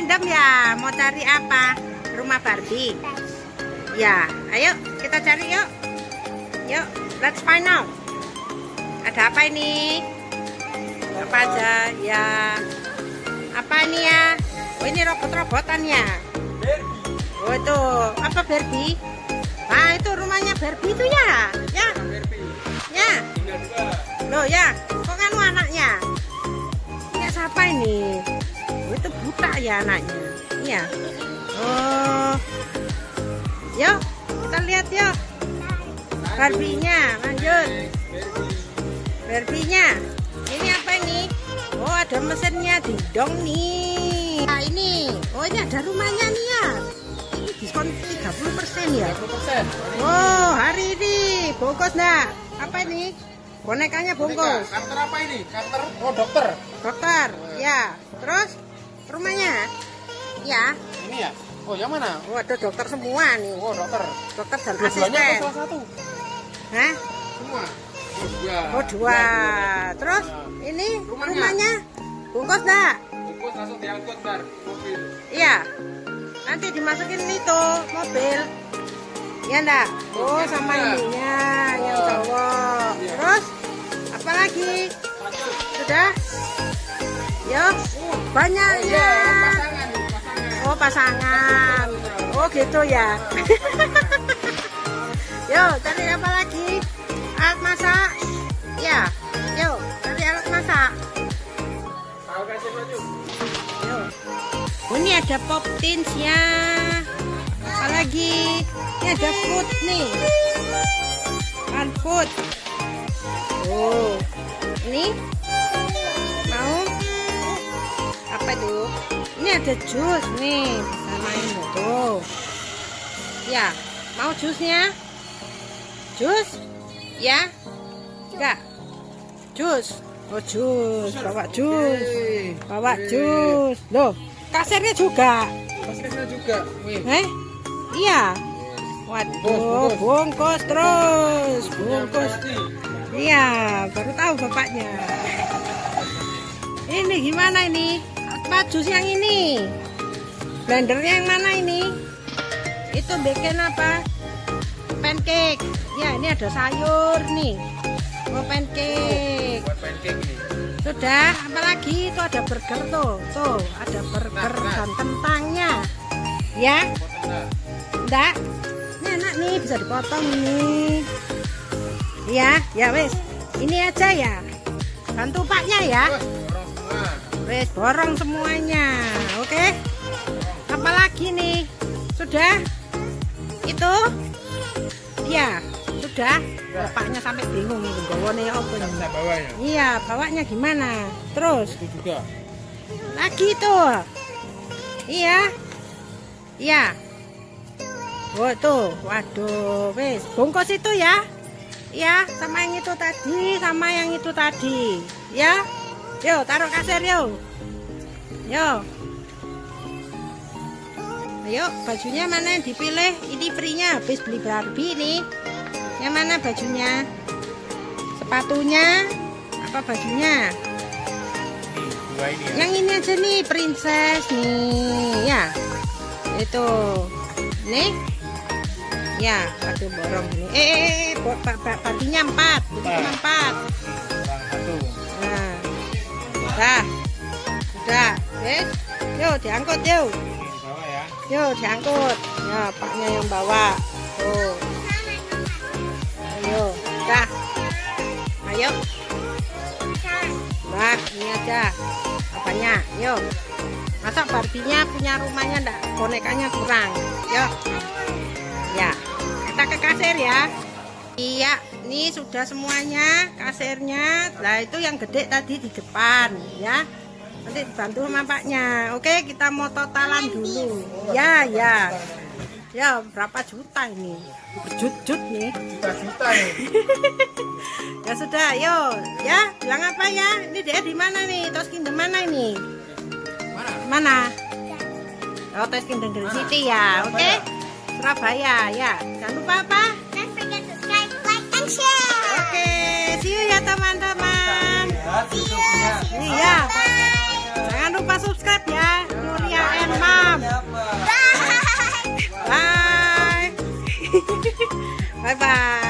random ya. Mau cari apa? Rumah Barbie. Ya, ayo kita cari yuk. Yuk, let's find out. Ada apa ini? Apa aja? Ya. Apa ini ya? Oh, ini robot-robotan ya. Oh, itu apa Barbie? Nah, itu rumahnya Barbie itu ya. Ya. Ya. Loh ya, kok kan anaknya? Ya siapa ini? Oh, itu buta ya anaknya. Iya. Oh. Yuk, kita lihat yuk. Barbie-nya, lanjut. Barbie-nya. Ini apa ini? Oh, ada mesinnya didong nih. Nah, ini. Oh, ini ada rumahnya nih ya. Ini diskon 30% ya? 30%. Oh, hari ini. Bungkus enggak? Apa ini? Bonekanya bungkus. Kantor apa ini? Kantor dokter. Dokter, ya. Terus rumahnya? Ya. Ini ya? Oh, yang mana? Oh, ada dokter semua nih. Oh, dokter. Dokter dan Dua-duanya asisten. atau salah satu? Hah? Semua. Oh, dua. Oh, dua. Terus ini rumahnya bungkus enggak? Bungkus langsung diangkut ntar mobil. Iya. Nanti dimasukin itu mobil. Ya enggak? Oh, sama ininya yang cowok. Terus apa lagi? Sudah? Yuk, banyaknya. Pasangan nih, pasangan. Oh, pasangan. Oh, gitu ya. Yuk, cari apa lagi? Alat masak. Ya. Yuk, cari alat masak. Tahu kasih baju. Yuk. Oh, ini ada pop tins ya. Apa lagi? Ini ada food nih. Kan food. Oh. Ini mau apa tuh? Ini ada jus nih. Bisa main tuh. Ya, mau jusnya? Jus? Ya? Enggak. Jus. Oh, jus. Bawa jus. Bawa jus. Loh, kasirnya juga. Pasirnya juga. Wih. Iya. Waduh, bungkus terus. Bungkus. Iya, baru tahu bapaknya. Ini gimana ini? Apa jus yang ini? Blendernya yang mana ini? Itu bikin apa? Pancake. Ya, ini ada sayur nih. Oh, pancake. Buat pancake nih. Sudah, apalagi itu ada burger tuh. Tuh, ada burger dan kentangnya. Ya? Enggak. Ini enak nih, bisa dipotong ini. Ya, ya wes. Ini aja ya. Bantu paknya ya. Borong semua. Wes, borong semuanya. Oke. Apalagi nih? Sudah? Itu? Ya, sudah. Bapaknya sampai bingung itu bawaannya apa nih. Bisa bawa ya? Iya, bawanya gimana? Terus Itu juga. lagi tuh. Iya. Iya. Oh tuh, waduh, wes bungkus itu ya. Ya, sama yang itu tadi, sama yang itu tadi. Ya. Yo, taruh kasir yo. Yo. Ayo, bajunya mana yang dipilih? Ini free-nya, habis beli Barbie nih. Yang mana bajunya? Sepatunya? Apa bajunya? Dua ini ya. Yang ini aja nih, princess nih. Ya. Itu. Nih. Ya, aduh borong ini. Baginya 4. Jadi cuma 4. Kurang satu. Nah. Dah. Sudah. Wes. Yuk, diangkut yuk. Ini di bawah ya. Yuk, diangkut. Ya, paknya yang bawa. Tuh. Ayo. Dah. Ayo. Nah, ini aja. Apanya? Yuk. Masa Barbie-nya punya rumahnya enggak? Bonekanya kurang. Yuk. Ya, kita ke kasir ya. Iya, ini sudah semuanya kasirnya. Nah, itu yang gede tadi di depan ya. Nanti dibantu sama paknya. Oke, kita mau totalan dulu. Ya, ya. Ya, berapa juta ini? Berjut-jut nih. Juta-juta nih. Ya sudah, yuk. Ya, bilang apa ya? Ini dia di mana nih? Tos Kingdom mana ini? Mana? Oh, Tos Kingdom Green City ya. Oke. Surabaya ya. Jangan lupa apa? Don't forget to subscribe, like, and share. Oke, see you ya teman-teman. Ya, tutupnya. Iya. Jangan lupa subscribe ya. Nuria and Bye bye.